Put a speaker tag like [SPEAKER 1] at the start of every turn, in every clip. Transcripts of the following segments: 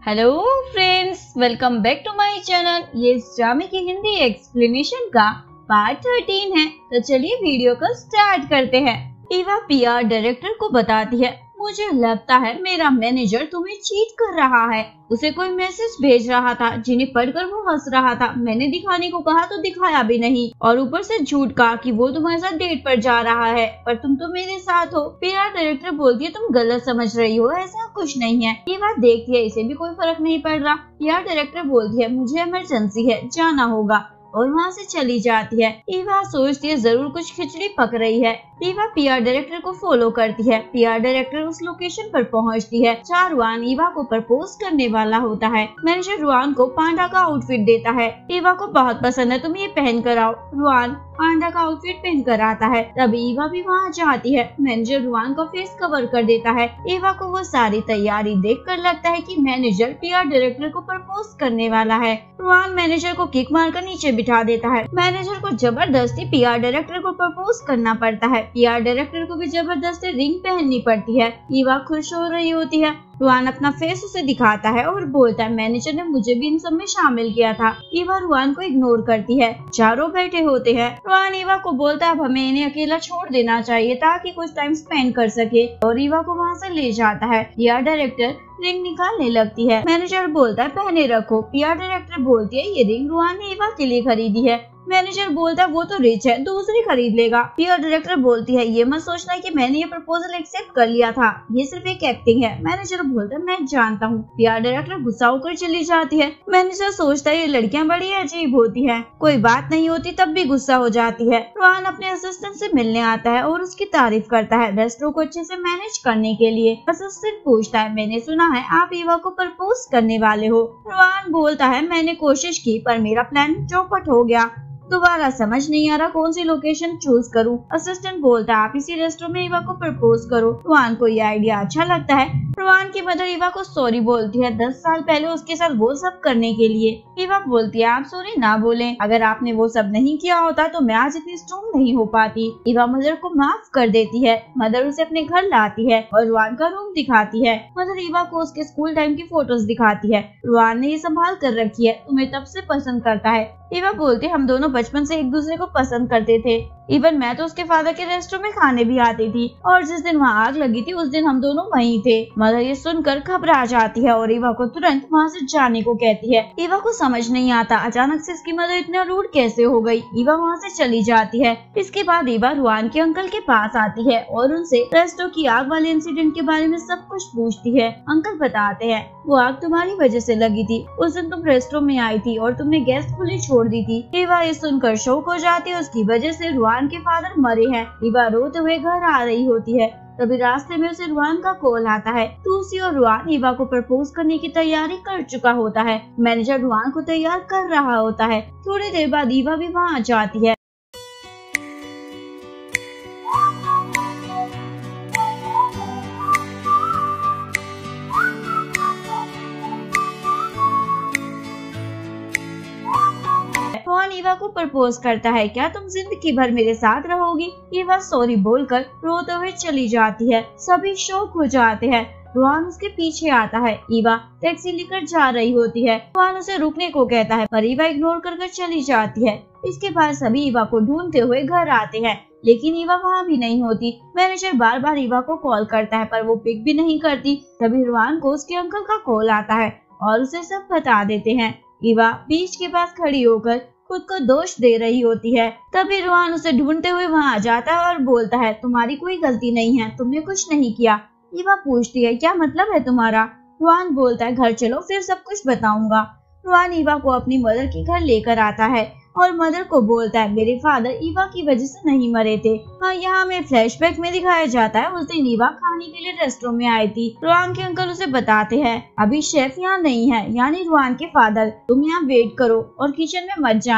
[SPEAKER 1] Hello friends, welcome back to my channel. ये इस ड्रामे की हिंदी एक्सप्लेनेशन का पार्ट 13 है। तो चलिए वीडियो को स्टार्ट करते हैं। ईवा पीआर डायरेक्टर को बताती है, मुझे लगता है मेरा मैनेजर तुम्हें चीट कर रहा है। उसे कोई मैसेज भेज रहा था जिन्हें पढ़कर वो हंस रहा था। मैंने दिखाने को कहा तो दिखाया भी नहीं, और ऊपर से झूठ कहा कि वो तुम्हारे साथ डेट पर जा रहा है, पर तुम तो मेरे साथ हो। पीआर डायरेक्टर बोलती है, तुम गलत समझ रही हो, ऐसा कुछ नहीं है। ये बात देखती है, इसे भी कोई फर्क नहीं पड़ रहा। पीआर डायरेक्टर बोलती है, मुझे इमरजेंसी है, जाना होगा, और वहाँ से चली जाती है। ईवा सोचती है जरूर कुछ खिचड़ी पक रही है। ईवा पीआर डायरेक्टर को फॉलो करती है। पीआर डायरेक्टर उस लोकेशन पर पहुँचती है जहाँ रुआन ईवा को प्रपोज करने वाला होता है। मैनेजर रुआन को पांडा का आउटफिट देता है। ईवा को बहुत पसंद है, तुम ये पहन कर आओ। रुआन पांडा का आउटफिट पहन कर आता है। तब ईवा भी वहाँ जाती है। मैनेजर रुआन का फेस कवर कर देता है। ईवा को वो सारी तैयारी देखकर लगता है कि मैनेजर पीआर डायरेक्टर को प्रपोज करने वाला है। रुआन मैनेजर को किक मारकर नीचे बिठा देता है। मैनेजर को जबरदस्ती पीआर डायरेक्टर को प्रपोज करना पड़ता है। पीआर डायरेक्टर को भी जबरदस्ती रिंग पहननी पड़ती है। ईवा खुश हो रही होती है। रुआन अपना फेस उसे दिखाता है और बोलता है, मैनेजर ने मुझे भी इन सब में शामिल किया था। ईवा रुआन को इग्नोर करती है। चारों बैठे होते हैं। रुआन ईवा को बोलता है, अब हमें इन्हें अकेला छोड़ देना चाहिए ताकि कुछ टाइम स्पेंड कर सके, और ईवा को वहाँ से ले जाता है। पीआर डायरेक्टर रिंग निकालने लगती है। मैनेजर बोलता है, पहने रखो। पीआर डायरेक्टर बोलती है, ये रिंग रुआन ने ईवा के लिए खरीदी है। मैनेजर बोलता है, वो तो रिच है, दूसरी खरीद लेगा। पीआर डायरेक्टर बोलती है, ये मत सोचना कि मैंने ये प्रपोजल एक्सेप्ट कर लिया था, ये सिर्फ एक एक्टिंग है। मैनेजर बोलता है, मैं जानता हूँ। पीआर डायरेक्टर गुस्सा होकर चली जाती है। मैनेजर सोचता है, ये लड़कियाँ बड़ी अजीब होती है, कोई बात नहीं होती तब भी गुस्सा हो जाती है। रुआन अपने असिस्टेंट से मिलने आता है और उसकी तारीफ करता है रेस्टोरेंट को अच्छे से मैनेज करने के लिए। असिस्टेंट पूछता है, मैंने सुना है आप ईवा को प्रपोज करने वाले हो। रुआन बोलता है, मैंने कोशिश की पर मेरा प्लान चौपट हो गया, दोबारा समझ नहीं आ रहा कौन सी लोकेशन चूज करूं। असिस्टेंट बोलता है, आप इसी रेस्टोरेंट में ईवा को प्रपोज करो। रुआन को ये आइडिया अच्छा लगता है। रुआन की मदर ईवा को सॉरी बोलती है 10 साल पहले उसके साथ वो सब करने के लिए। ईवा बोलती है, आप सॉरी ना बोलें, अगर आपने वो सब नहीं किया होता तो मैं आज इतनी स्ट्रॉन्ग नहीं हो पाती। ईवा मदर को माफ कर देती है। मदर उसे अपने घर लाती है और रुआन का रूम दिखाती है। मदर ईवा को उसके स्कूल टाइम की फोटोज दिखाती है। रुआन ने ये संभाल कर रखी है, तुम्हें तब से पसंद करता है। ईवा बोलती है, हम दोनों बचपन से एक दूसरे को पसंद करते थे। इवन मैं तो उसके फादर के रेस्टोरेंट में खाने भी आती थी, और जिस दिन वहाँ आग लगी थी उस दिन हम दोनों वहीं थे। मदर ये सुनकर घबरा जाती है और ईवा को तुरंत वहाँ से जाने को कहती है। ईवा को समझ नहीं आता अचानक से इसकी मदर इतना रूड कैसे हो गई। ईवा वहाँ से चली जाती है। इसके बाद ईवा रुआन के अंकल के पास आती है और उनसे रेस्टोरेंट की आग वाले इंसिडेंट के बारे में सब कुछ पूछती है। अंकल बताते हैं, वो आग तुम्हारी वजह से लगी थी। उस दिन तुम रेस्टोरेंट में आई थी और तुमने गैस खुली छोड़ दी थी। ईवा ये सुनकर शौक हो जाती है, उसकी वजह से रुआन के फादर मरे हैं। ईवा रोते हुए घर आ रही होती है। तभी रास्ते में उसे रुआन का कॉल आता है। टूसी और रुआन ईवा को प्रपोज करने की तैयारी कर चुका होता है। मैनेजर रुआन को तैयार कर रहा होता है। थोड़ी देर बाद ईवा भी वहाँ आ जाती है। रुआन ईवा को प्रपोज करता है, क्या तुम जिंदगी भर मेरे साथ रहोगी? ईवा सॉरी बोलकर रोते हुए चली जाती है। सभी शॉक हो जाते हैं। रुआन उसके पीछे आता है। ईवा टैक्सी लेकर जा रही होती है। रुआन उसे रुकने को कहता है पर ईवा इग्नोर कर चली जाती है। इसके बाद सभी ईवा को ढूंढते हुए घर आते हैं, लेकिन ईवा वहाँ भी नहीं होती। मैनेजर बार बार ईवा को कॉल करता है पर वो पिक भी नहीं करती। तभी रुआन को उसके अंकल का कॉल आता है और उसे सब बता देते हैं। ईवा बीच के पास खड़ी होकर खुद को दोष दे रही होती है। तभी रुआन उसे ढूंढते हुए वहाँ आ जाता है और बोलता है, तुम्हारी कोई गलती नहीं है, तुमने कुछ नहीं किया। ईवा पूछती है, क्या मतलब है तुम्हारा? रुआन बोलता है, घर चलो फिर सब कुछ बताऊंगा। रुआन ईवा को अपनी मदर के घर लेकर आता है और मदर को बोलता है, मेरे फादर ईवा की वजह से नहीं मरे थे। हाँ, यहाँ में फ्लैशबैक में दिखाया जाता है उस दिन ईवा खाने के लिए रेस्टोरेंट में आई थी। रुआन के अंकल उसे बताते हैं, अभी शेफ यहाँ नहीं है, यानी रुआन के फादर, तुम यहाँ वेट करो और किचन में मत जाना।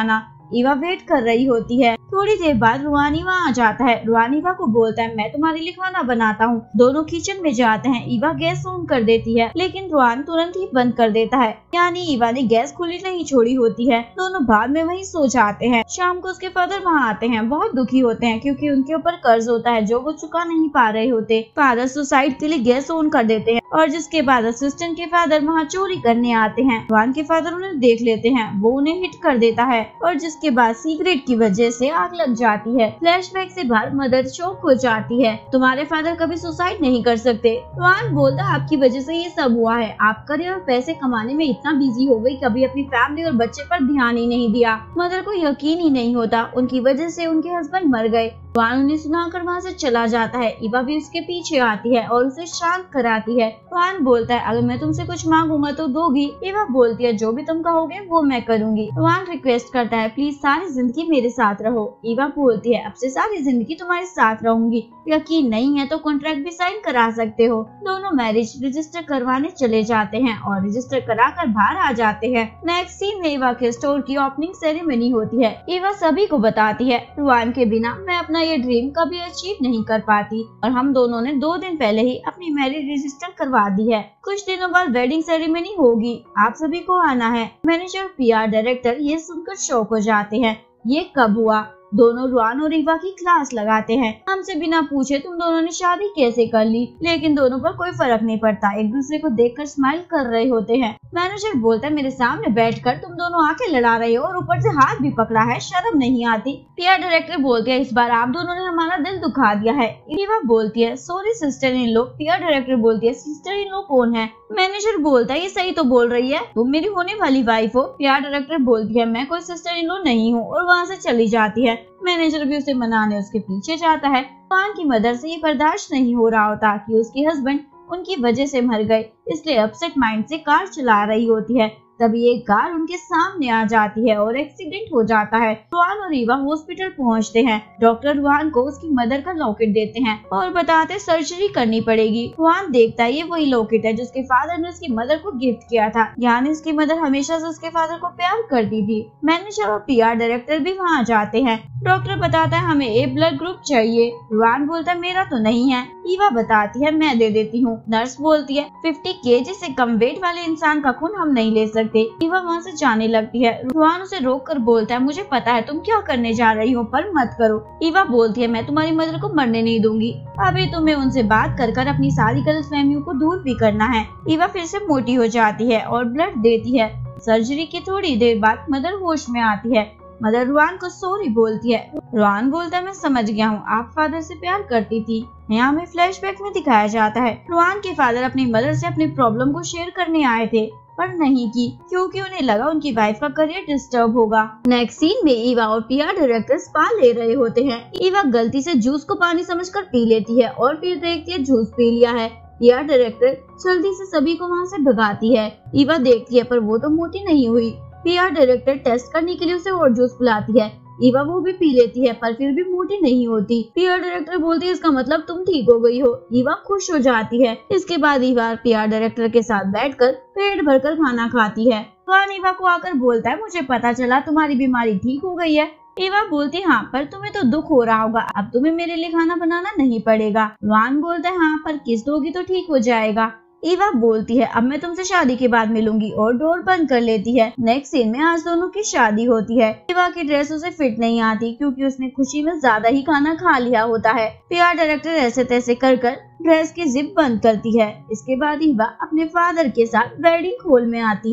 [SPEAKER 1] ईवा वेट कर रही होती है। थोड़ी देर बाद रुआन ईवा आ जाता है। रुआन ईवा को बोलता है मैं तुम्हारे लिए खाना बनाता हूँ। दोनों किचन में जाते हैं। ईवा गैस ऑन कर देती है लेकिन रुआन तुरंत ही बंद कर देता है, यानी ईवा ने गैस खुली नहीं छोड़ी होती है। दोनों बाद में वहीं सो जाते हैं। शाम को उसके फादर वहाँ आते हैं। बहुत दुखी होते हैं क्योंकि उनके ऊपर कर्ज होता है जो वो चुका नहीं पा रहे होते। फादर सुसाइड के लिए गैस ऑन कर देते हैं और जिसके बाद असिस्टेंट के फादर वहाँ चोरी करने आते हैं। रुआन के फादर उन्हें देख लेते हैं। वो उन्हें हिट कर देता है और जिसके बाद सिगरेट की वजह से आग लग जाती है। फ्लैशबैक से बाहर मदर शॉक हो जाती है। तुम्हारे फादर कभी सुसाइड नहीं कर सकते। रुआन बोलता आपकी वजह से ये सब हुआ है। आप करियर और पैसे कमाने में इतना बिजी हो गई, कभी अपनी फैमिली और बच्चे पर ध्यान ही नहीं दिया। मदर को यकीन ही नहीं होता उनकी वजह से उनके हस्बैंड मर गए। रुआन उन्हें सुनाकर वहाँ से चला जाता है। ईवा भी उसके पीछे आती है और उसे शांत कराती है। रुआन बोलता है अगर मैं तुमसे कुछ मांगूंगा तो दोगी। ईवा बोलती है जो भी तुम कहोगे वो मैं करूंगी। रुआन रिक्वेस्ट करता है प्लीज सारी जिंदगी मेरे साथ रहो। ईवा बोलती है अब से सारी जिंदगी तुम्हारे साथ रहूंगी। यकीन नहीं है तो कॉन्ट्रैक्ट भी साइन करा सकते हो। दोनों मैरिज रजिस्टर करवाने चले जाते हैं और रजिस्टर कराकर बाहर आ जाते हैं। नेक्स्ट सीन में ईवा के स्टोर की ओपनिंग सेरेमनी होती है। ईवा सभी को बताती है रुआन के बिना मैं अपना ये ड्रीम कभी अचीव नहीं कर पाती और हम दोनों ने 2 दिन पहले ही अपनी मैरिज रजिस्टर करवा दी है। कुछ दिनों बाद वेडिंग सेरेमनी होगी, आप सभी को आना है। मैनेजर PR डायरेक्टर ये सुनकर शॉक हो जाते हैं। ये कब हुआ? दोनों रुआन और ईवा की क्लास लगाते हैं। हमसे बिना पूछे तुम दोनों ने शादी कैसे कर ली? लेकिन दोनों पर कोई फर्क नहीं पड़ता, एक दूसरे को देखकर स्माइल कर रहे होते हैं। मैनेजर बोलता है मेरे सामने बैठकर तुम दोनों आके लड़ा रहे हो और ऊपर से हाथ भी पकड़ा है, शर्म नहीं आती? PR डायरेक्टर बोलते हैं इस बार आप दोनों ने हमारा दिल दुखा दिया है। ईवा बोलती है sorry sister in law. PR director बोलती है सिस्टर इन लॉ कौन है? मैनेजर बोलता है ये सही तो बोल रही है, तुम मेरी होने वाली वाइफ हो। PR डायरेक्टर बोलती है मैं कोई सिस्टर इन लॉ नहीं हूँ और वहाँ से चली जाती है। मैनेजर भी उसे मनाने उसके पीछे जाता है। रुआन की मदर से ये बर्दाश्त नहीं हो रहा होता कि उसके हस्बैंड उनकी वजह से मर गए, इसलिए अपसेट माइंड से कार चला रही होती है। तभी एक कार उनके सामने आ जाती है और एक्सीडेंट हो जाता है। रुआन और ईवा हॉस्पिटल पहुंचते हैं। डॉक्टर रुआन को उसकी मदर का लॉकेट देते हैं और बताते सर्जरी करनी पड़ेगी। रुआन देखता है ये वही लॉकेट है जिसके फादर ने उसकी मदर को गिफ्ट किया था, यानी उसकी मदर हमेशा से उसके फादर को प्यार करती थी। मैनेजर और PR डायरेक्टर भी वहाँ जाते हैं। डॉक्टर बताता है हमें A ब्लड ग्रुप चाहिए। रुआन बोलता है मेरा तो नहीं है। ईवा बताती है मैं दे देती हूँ। नर्स बोलती है 50 kg से कम वेट वाले इंसान का खून हम नहीं ले सकते। ईवा वहाँ से जाने लगती है। रुआन उसे रोक कर बोलता है मुझे पता है तुम क्या करने जा रही हो पर मत करो। ईवा बोलती है मैं तुम्हारी मदर को मरने नहीं दूंगी। अभी तुम्हें उनसे बात कर अपनी सारी गलतफहमियों को दूर भी करना है। ईवा फिर से मोटी हो जाती है और ब्लड देती है। सर्जरी की थोड़ी देर बाद मदर होश में आती है। मदर रुआन को सॉरी बोलती है। रुआन बोलता है मैं समझ गया हूँ, आप फादर से प्यार करती थी। यहाँ हमें फ्लैशबैक में दिखाया जाता है रुआन के फादर अपनी मदर से अपनी प्रॉब्लम को शेयर करने आए थे पर नहीं की क्योंकि उन्हें लगा उनकी वाइफ का करियर डिस्टर्ब होगा। नेक्स्ट सीन में ईवा और PR डायरेक्टर स्पा ले रहे होते हैं। ईवा गलती से जूस को पानी समझकर पी लेती है और फिर देखती है जूस पी लिया है। PR डायरेक्टर जल्दी से सभी को वहाँ से भगाती है। ईवा देखती है पर वो तो मोटी नहीं हुई। PR डायरेक्टर टेस्ट करने के लिए उसे और जूस पिलाती है। ईवा वो भी पी लेती है पर फिर भी मोटी नहीं होती। PR डायरेक्टर बोलती है इसका मतलब तुम ठीक हो गई हो। ईवा खुश हो जाती है। इसके बाद ईवा PR डायरेक्टर के साथ बैठकर पेट भरकर खाना खाती है। रुआन ईवा को आकर बोलता है मुझे पता चला तुम्हारी बीमारी ठीक हो गई है। ईवा बोलती हाँ पर तुम्हें तो दुख हो रहा होगा, अब तुम्हें मेरे लिए खाना बनाना नहीं पड़ेगा। रुआन बोलता है हाँ पर किस दोगी तो ठीक हो जाएगा। ईवा बोलती है अब मैं तुमसे शादी के बाद मिलूंगी और डोर बंद कर लेती है। नेक्स्ट सीन में आज दोनों की शादी होती है। ईवा की ड्रेस उसे फिट नहीं आती क्योंकि उसने खुशी में ज्यादा ही खाना खा लिया होता है। PR डायरेक्टर ऐसे तैसे कर ड्रेस की जिप बंद करती है। इसके बाद ईवा अपने फादर के साथ वेडिंग हॉल में आती है।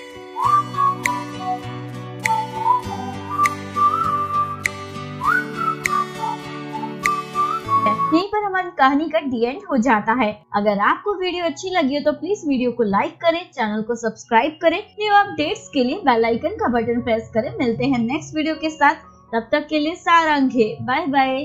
[SPEAKER 1] यहीं पर हमारी कहानी का दी एंड हो जाता है। अगर आपको वीडियो अच्छी लगी हो तो प्लीज वीडियो को लाइक करें, चैनल को सब्सक्राइब करें, न्यू अपडेट्स के लिए बेल आइकन का बटन प्रेस करें। मिलते हैं नेक्स्ट वीडियो के साथ, तब तक के लिए सारांगे, बाय बाय।